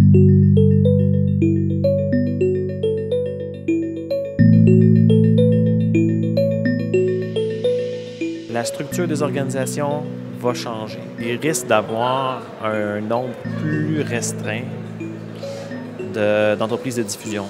La structure des organisations va changer. Il risque d'avoir un nombre plus restreint d'entreprises de diffusion.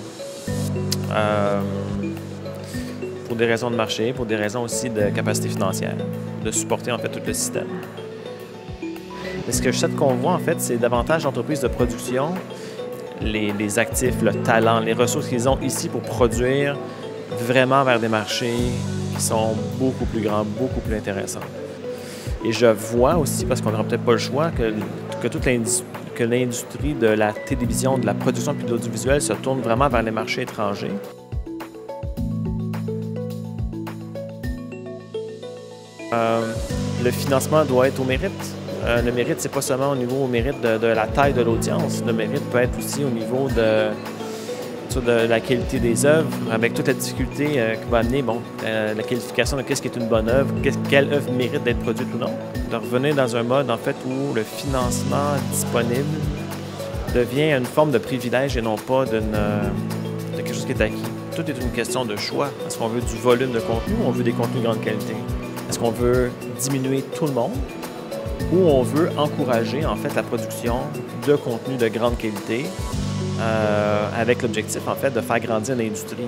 Pour des raisons de marché, pour des raisons aussi de capacité financière, de supporter en fait tout le système. Mais ce que je souhaite qu'on voit en fait, c'est davantage d'entreprises de production, les actifs, le talent, les ressources qu'ils ont ici pour produire vraiment vers des marchés qui sont beaucoup plus grands, beaucoup plus intéressants. Et je vois aussi, parce qu'on n'aura peut-être pas le choix, que l'industrie de la télévision, de la production et de l'audiovisuel se tourne vraiment vers les marchés étrangers. Le financement doit être au mérite. Le mérite, c'est pas seulement au mérite de la taille de l'audience. Le mérite peut être aussi au niveau de la qualité des œuvres, avec toute la difficulté qui va amener la qualification de qu'est-ce qui est une bonne œuvre, quelle œuvre mérite d'être produite ou non. De revenir dans un mode en fait où le financement disponible devient une forme de privilège et non pas de quelque chose qui est acquis. Tout est une question de choix. Est-ce qu'on veut du volume de contenu ou on veut des contenus de grande qualité? Est-ce qu'on veut diminuer tout le monde ou on veut encourager en fait la production de contenus de grande qualité avec l'objectif en fait de faire grandir l'industrie?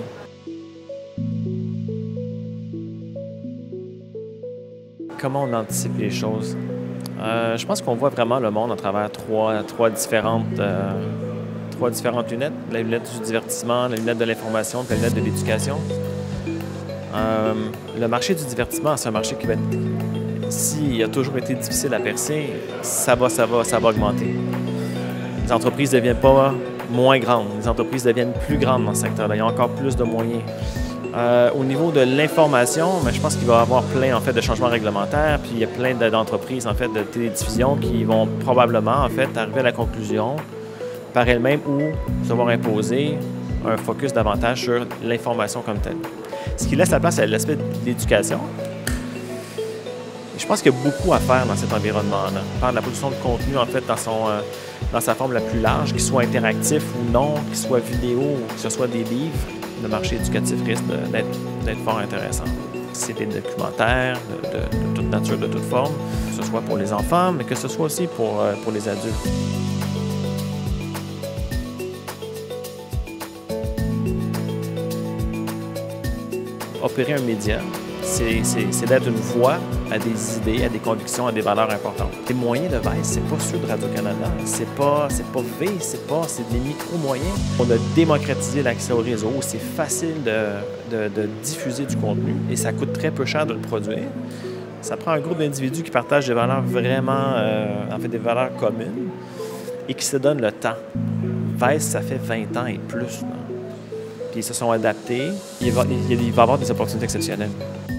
Comment on anticipe les choses? Je pense qu'on voit vraiment le monde à travers trois différentes lunettes. La lunette du divertissement, la lunette de l'information et la lunette de l'éducation. Le marché du divertissement, c'est un marché qui va être, s'il a toujours été difficile à percer, ça va augmenter. Les entreprises ne deviennent pas moins grandes, les entreprises deviennent plus grandes dans ce secteur-là. Il y a encore plus de moyens. Au niveau de l'information, je pense qu'il va y avoir plein en fait, de changements réglementaires, puis il y a plein d'entreprises en fait, de télédiffusion qui vont probablement en fait, arriver à la conclusion par elles-mêmes ou se voir imposer un focus davantage sur l'information comme telle. Ce qui laisse la place à l'aspect de l'éducation. Je pense qu'il y a beaucoup à faire dans cet environnement-là. On parle de la production de contenu en fait, dans sa forme la plus large, qu'il soit interactif ou non, qu'il soit vidéo ou que ce soit des livres. Le marché éducatif risque d'être fort intéressant. C'est des documentaires de toute nature, de toute forme, que ce soit pour les enfants, mais que ce soit aussi pour les adultes. Opérer un média, c'est d'être une voix à des idées, à des convictions, à des valeurs importantes. Les moyens de Vice, c'est pas ceux de Radio-Canada, c'est pas V, c'est des micro-moyens. On a démocratisé l'accès au réseau, c'est facile de diffuser du contenu et ça coûte très peu cher de le produire. Ça prend un groupe d'individus qui partagent des valeurs vraiment, en fait des valeurs communes et qui se donnent le temps. Vice, ça fait 20 ans et plus. Là. Puis ils se sont adaptés, il va y avoir des opportunités exceptionnelles.